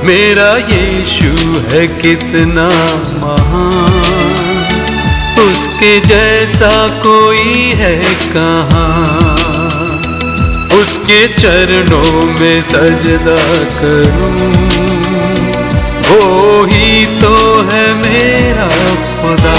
मेरा यीशु है कितना महान, उसके जैसा कोई है कहाँ। उसके चरणों में सजदा करूं, वो ही तो है मेरा खुदा।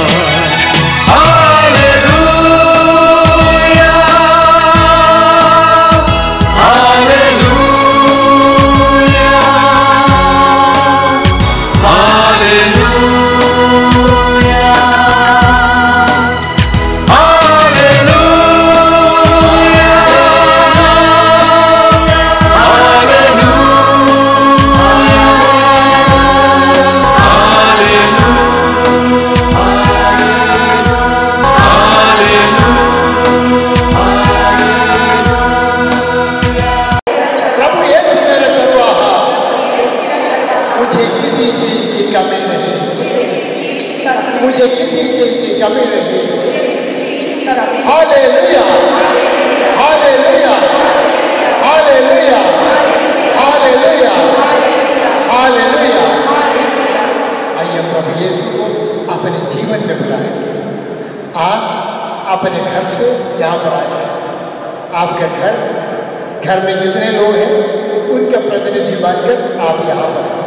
मुझे किसी चीज की कमी नहीं। Hallelujah, hallelujah, hallelujah, hallelujah, hallelujah. आइए प्रभु यीशु को अपने जीवन में बुलाएंगे। आप अपने घर से यहाँ पर आए। आपका घर में जितने लोग हैं उनका प्रतिनिधि बनकर आप यहाँ पर आए।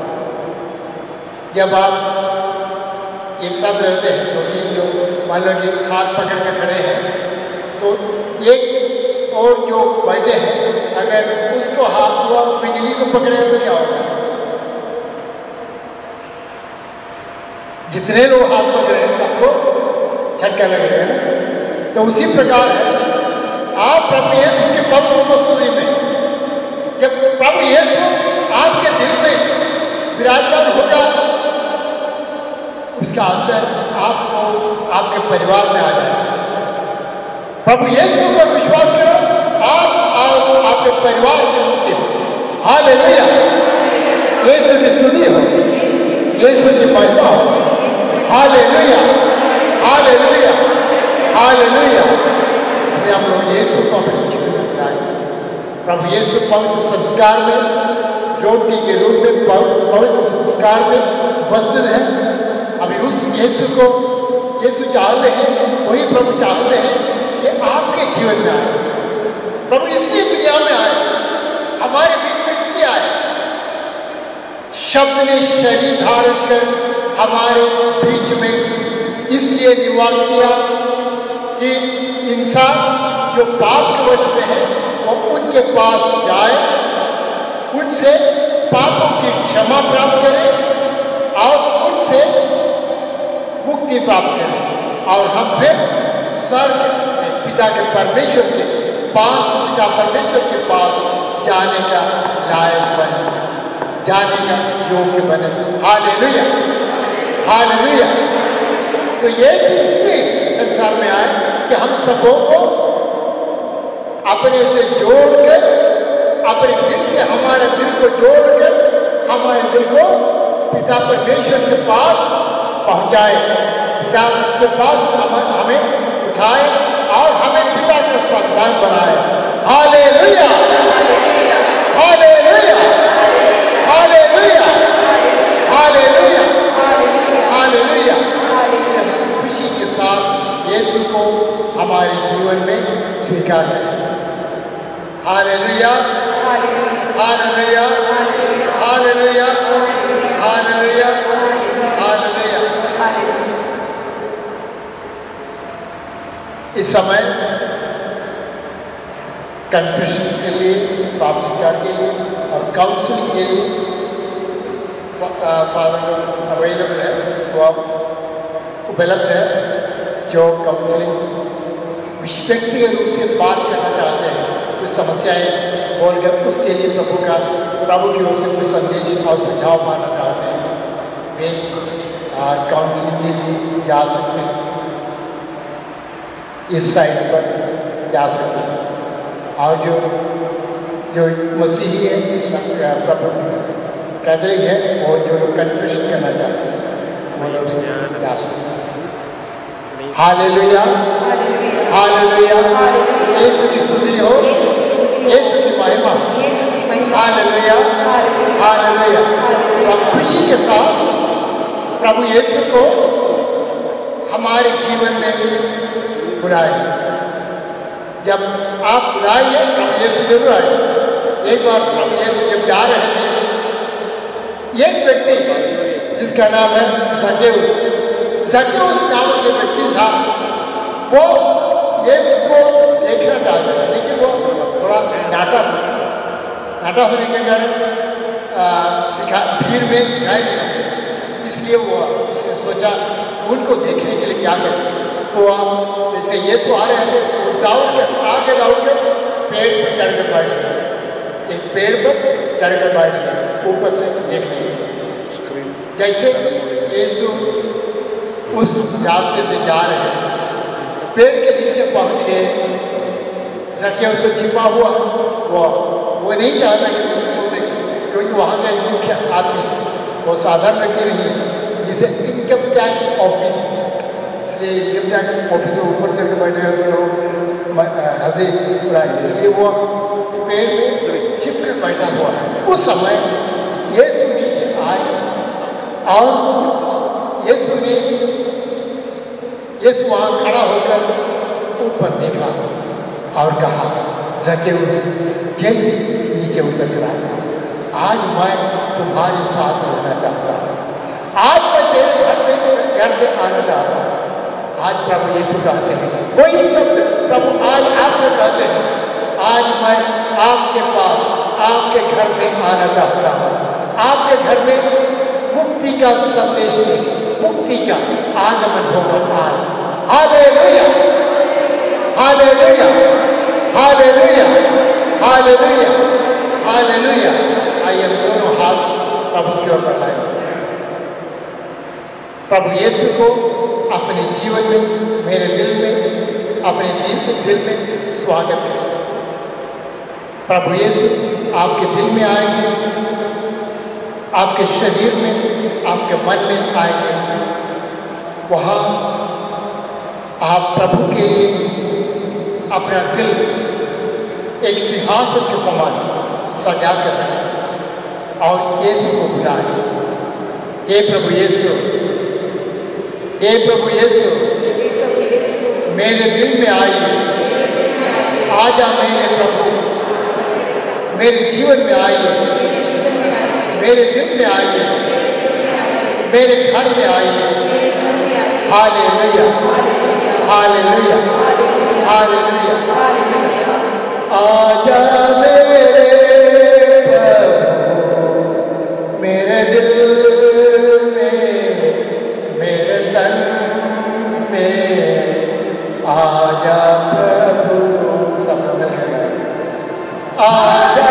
जब आप एक साथ रहते हैं तो तीन लोग मान लो कि हाथ पकड़ कर खड़े हैं, तो एक और जो बैठे हैं अगर उसको हाथ को बिजली को पकड़े तो क्या होगा? जितने लोग हाथ पकड़े हैं सबको झटका लगेगा ना। तो उसी प्रकार है आप प्रभु यीशु के पवित्र उपस्थिति में, जब प्रभु यीशु आपके दिल में विराजमान होगा, उसका असर आपको आपके परिवार में आ जाएगा। प्रभु यीशु पर विश्वास करो, आप और आपके परिवार की मुक्ति हो। हालेलुया, यीशु की स्तुति हो, यीशु की महिमा हो। Hallelujah, hallelujah, hallelujah. इसलिए हम लोग यीशु को अपने जीवन में लाएंगे। प्रभु यीशु पवित्र संस्कार में, रोटी के रूप में पवित्र संस्कार में उपस्थित है। अभी उस यीशु को यीशु चाहते हैं, वही प्रभु चाहते हैं कि आपके जीवन में आए। प्रभु इसलिए दुनिया में आए, हमारे बीच में इसलिए आए। शब्द ने शरीर धारण कर हमारे बीच में इसलिए निवास किया कि इंसान जो पाप के वश में है वो उनके पास जाए, उनसे पापों की क्षमा प्राप्त करे और उनसे मुक्ति प्राप्त करें। और हम फिर स्वर्ग में पिता के परमेश्वर के पास, पिता परमेश्वर के पास जाने का लायक बने, जाने का योग्य बने। Hallelujah, hallelujah. तो यीशु इसलिए इस संसार में आए कि हम सबों को अपने से जोड़कर, अपने दिल से हमारे दिल को जोड़कर हमारे दिल को पिता परमेश्वर के पास पहुंचाए, पिता के पास हमें उठाए और हमें पिता के संतान बनाए। Hallelujah, hallelujah, hallelujah, hallelujah, hallelujah. खुशी के साथ यीशु को हमारे जीवन में स्वीकार करें। Hallelujah, hallelujah, hallelujah, hallelujah, hallelujah. इस समय कन्फेशन के लिए, पाप स्वीकार के लिए और काउंसलिंग के लिए फादर अवेलेबल है, वो आप उपलब्ध है। जो काउंसलिंग व्यक्तिगत रूप से बात करना चाहते हैं, कुछ समस्याएं बोलकर उसके लिए प्रभु की ओर से कुछ संदेश और सुझाव पाना चाहते हैं, वे काउंसलिंग के लिए जा सकते हैं, इस साइट पर जा सकते हैं। और जो मसीही है, प्रभु कैथलिक है, वो जो लोग कन्फेशन करना चाहते हैं वो लोग जा सकते हैं। हालेलुया, हालेलुया, यीशु की स्तुति हो, यीशु की महिमा। Hallelujah, hallelujah. हालेलुया। तो हम खुशी के साथ प्रभु यीशु को हमारे जीवन में बुलाएंगे। जब आप बुलाएंगे प्रभु यीशु जरूर आए। एक बार प्रभु यीशु जब जा रहे थे, एक व्यक्ति जिसका नाम है जक्केउस नामक एक व्यक्ति था, वो यीशु को देखना चाहता था, लेकिन वो थोड़ा नाटा था। नाटा होने के कारण भीड़ में दिखाई नहीं देता, इसलिए वो उसने सोचा उनको देखने के लिए क्या करें। तो जैसे यीशु आ रहे थे, वो दौड़ के आगे दौड़ के पेड़ पर चढ़ कर बैठ गए। एक पेड़ पर चढ़ कर बैठ गए ऊपर से देखने के लिए। जैसे यीशु उस रास्ते से जा रहे हैं, पेड़ के नीचे पहुंच गए, जक्केउस से छिपा हुआ वो नहीं चाहता कि उसको देखे, क्योंकि वहाँ का एक मुख्य आदमी वो साधारण व्यक्ति नहीं है, जिसे इनकम टैक्स ऑफिस, इसलिए इनकम टैक्स ऑफिस में ऊपर चढ़ के बैठे तो लोग हंसी उड़ाएंगे, इसलिए वो पेड़ में छिप कर बैठा हुआ है। उस समय यीशु नीचे आए और यीशु वहाँ खड़ा होकर ऊपर देखा और कहा, जक्केउस जल्दी नीचे उतर कर आया, आज मैं तुम्हारे साथ रहना चाहता हूँ, आज मैं तेरे घर में आना चाहता हूँ। आज प्रभु यीशु कहते हैं, वही शब्द प्रभु आज आपसे कहते हैं, आज मैं आपके पास आपके घर में आना चाहता हूँ, आपके घर में मुक्ति का संदेश में मुक्ति का आगमन होगा आज। Hallelujah, hallelujah, hallelujah, hallelujah, hallelujah. आइए दोनों हाथ प्रभु की ओर बढ़ाएं। प्रभु यीशु को अपने जीवन में, मेरे दिल में, अपने दिल में स्वागत है। प्रभु यीशु आपके दिल में आएंगे, आपके शरीर में, आपके मन में आएंगे। वहाँ आप प्रभु के लिए अपना दिल एक सिंहासन के समान सजा कर रखें और यीशु को बुलाएं। हे प्रभु यीशु, हे प्रभु यीशु, मेरे दिल में आइए, आजा मेरे प्रभु, मेरे जीवन में आइए, मेरे दिल में आइए, मेरे घर में आइए। Hallelujah, hallelujah, hallelujah. आजा मेरे प्रभु, मेरे दिल में, मेरे तन में, आजा प्रभु। सब आजा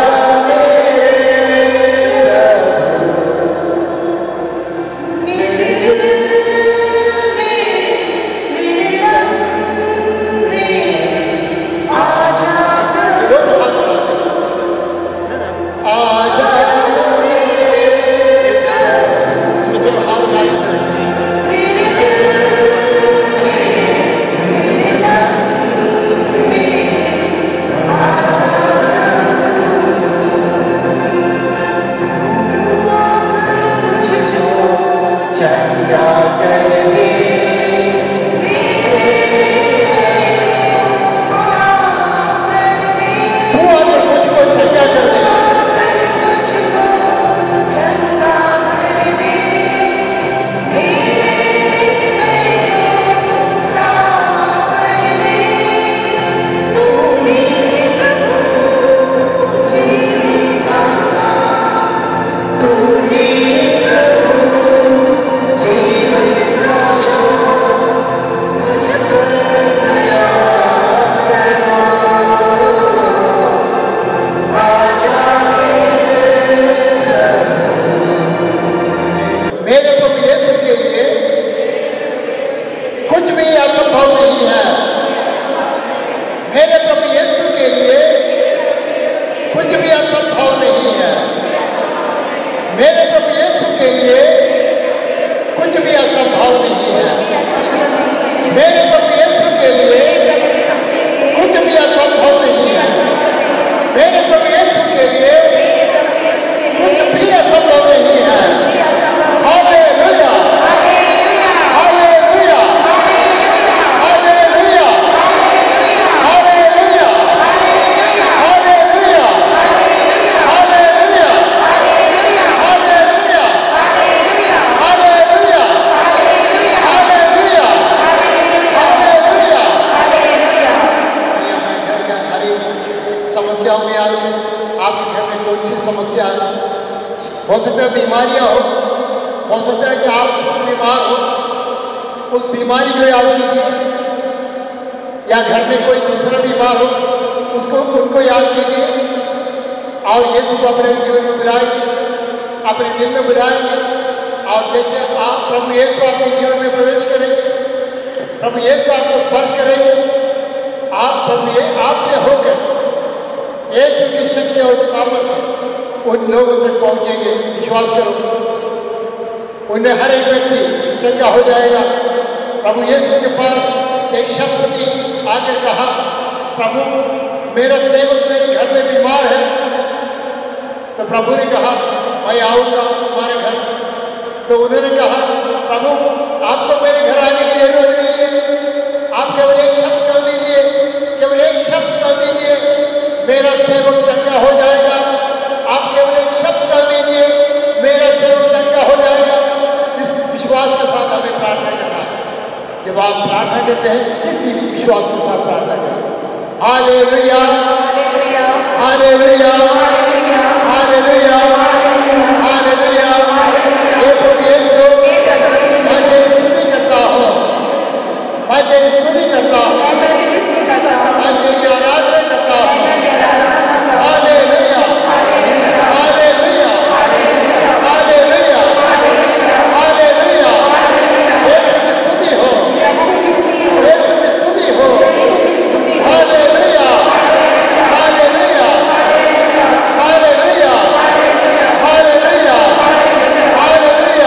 हो सकता है बीमारियां हो सकता है कि आप बीमार हो, उस बीमारी को याद कीजिए, या घर में कोई दूसरा बीमार हो उनको याद कीजिए और यीशु को अपने जीवन में बुलाएंगे, अपने दिल में बुलाएंगे। और जैसे आप प्रभु यीशु आपके जीवन में प्रवेश करेंगे, प्रभु यीशु आपको स्पर्श करेंगे, आप प्रभु आपसे होकर यीशु की शक्ति और सामर्थ्य उन लोगों तक पहुंचेंगे। विश्वास करो, उन्हें हर एक व्यक्ति चंगा हो जाएगा। प्रभु यीशु के पास एक शख्स ने आकर कहा, प्रभु मेरा सेवक मेरे घर में बीमार है। तो प्रभु ने कहा, मैं आऊँगा तुम्हारे घर। तो उन्होंने कहा, प्रभु आपको मेरे घर आने की जरूरत नहीं है, आप केवल एक शब्द कह दीजिए, केवल एक शब्द कह दीजिए, मेरा सेवक चंगा हो जाएगा। आप केवल एक शब्द कह दीजिए, मेरा सेवक चंगा हो जाएगा। इस विश्वास के साथ हमें प्रार्थना करना है। जब आप प्रार्थना करते हैं, इसी विश्वास के साथ प्रार्थना करें। Hallelujah, hallelujah, hallelujah, hallelujah, hallelujah. ये प्रभु यीशु, मैं तेरी स्तुति करता हूँ, मैं तेरी स्तुति करता हूँ, मैं तेरी आराधना करता हूँ। Hallelujah, hallelujah, hallelujah, hallelujah. Yeshu की स्तुति हो, यीशु की स्तुति हो। Hallelujah, hallelujah, hallelujah, hallelujah, hallelujah.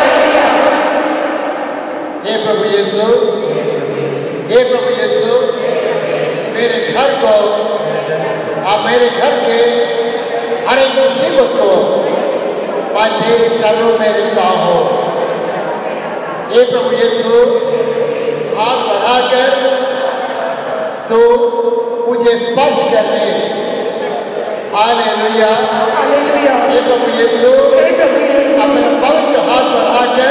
हे प्रभु यीशु, हे प्रभु यीशु, मेरे घर को, आप मेरे घर के हर एक मुसीबत को मैं तेरे चरणों में रखता हूँ। हे प्रभु यीशु, हाथ बढ़ाकर तो मुझे स्पर्श करने। Hallelujah, hallelujah. हे प्रभु यीशु, अपना पवित्र हाथ बढ़ाकर,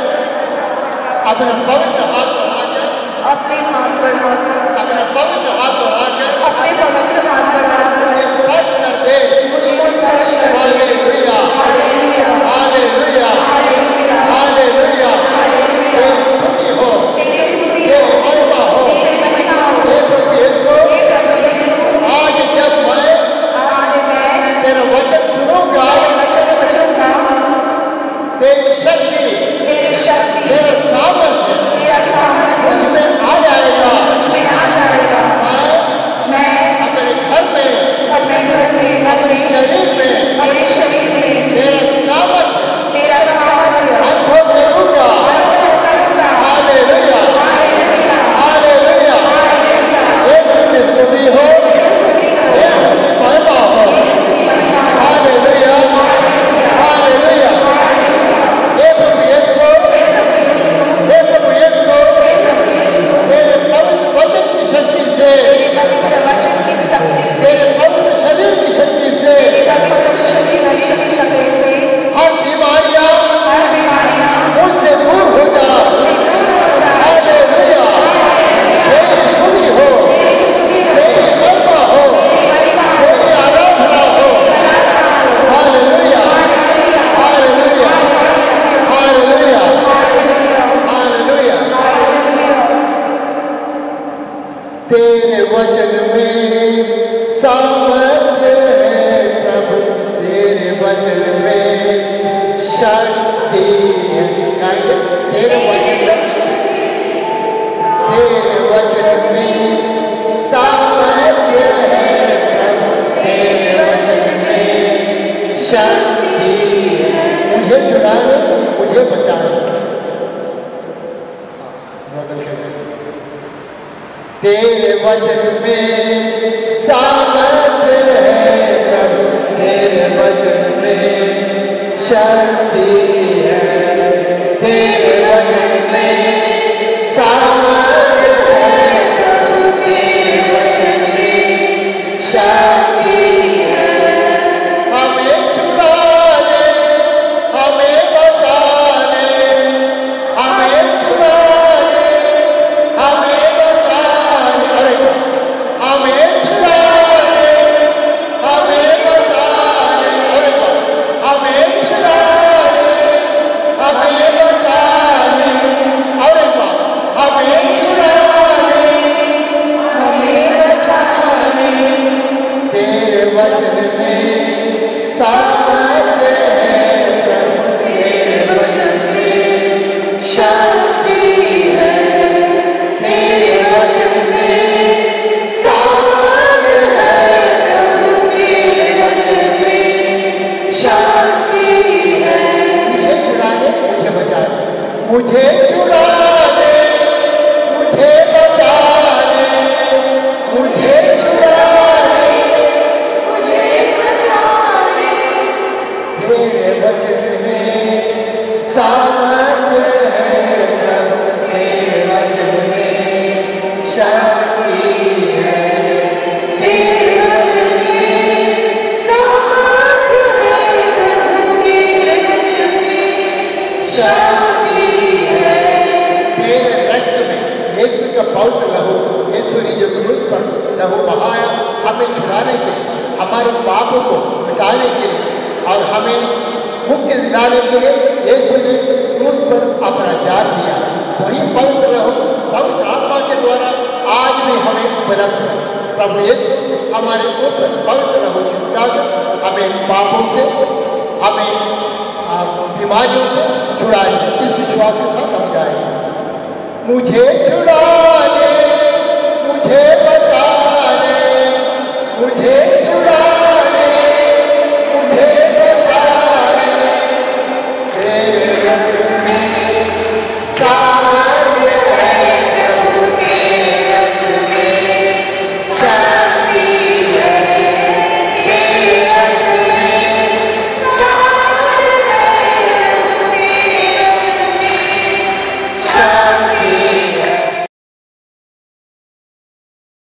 अपना पवित्र हाथ बढ़ाकर, अपने हाथ बढ़ाकर, अपना पवित्र हाथ बढ़ाकर अपने पवित्र हाथ बढ़ाकर मुझे स्पर्श कर दे। मुझको स्पर्श कर दे। Hallelujah, hallelujah, hallelujah, hallelujah, hallelujah. Hallelujah. तेरी स्तुति हो, तेरी स्तुति हो, तेरी महिमा हो। तेरी महिमा हो। हे प्रभु यीशु, हे प्रभु यीशु, आज जब मैं आज मैं तेरा वचन सुनूंगा, तेरे वचन सुनूंगा, तेरी शक्ति, तेरी शक्ति, तेरा सामर्थ्य तेरा सामर्थ्य मुझ में आ जाएगा। मुझ में आ जाएगा। मैं अपने घर में, अपने घर में, अपने शरीर में, अपने शरीर में तेरा सामर्थ्य तेरा सामर्थ्य अनुभव करूंगा। अनुभव करूंगा। Hallelujah, hallelujah, hallelujah. यीशु की स्तुति हो, यीशु की महिमा हो। Hallelujah, hallelujah. हे प्रभु यीशु, हे प्रभु यीशु, तेरे पवित्र वचन की शक्ति से, पवित्र वचन की शक्ति से, तेरे पवित्र शरीर की शक्ति से पवित्र शरीर की शक्ति से हर बीमारियां मुझसे दूर हो जा। हालेलुया, तेरी स्तुति हो, तेरी महिमा हो, तेरी आराधना हो। Hallelujah, hallelujah, hallelujah, hallelujah. तेरे वचन में सामर्थ्य है प्रभु, तेरे वचन में शक्ति है। तेरे वचन में सामर्थ्य है प्रभु, तेरे वचन में शक्ति है। मुझे छुड़ाए, मुझे बचाए। तेरे वचन में सामर्थ्य है प्रभु, तेरे वचन में शक्ति है। तेरे वचन में सामर्थ्य है प्रभु, तेरे वचन में शक्ति है। हमें छुड़ा ले, हमें बचा ले, हमें छुड़ा ले, हमें बचा ले, हमें छुड़ा ले, हमें बचा ले, हमें लहू बहाया हमें छुड़ाने के लिए, हमारे पापों को मिटाने के लिए और हमें मुक्ति दिलाने के लिए यीशु ने क्रूस पर अपना जान दिया। वही पवित्र लहू पवित्र आत्मा के द्वारा आज भी हमें उपलब्ध है। प्रभु यीशु हमारे ऊपर पवित्र लहू छिड़काकर हमें पापों से, हमें बीमारियों से छुड़ाएंगे। इस विश्वास के साथ हम जाएंगे। मुझे छुड़ाने, मुझे बचाने, मुझे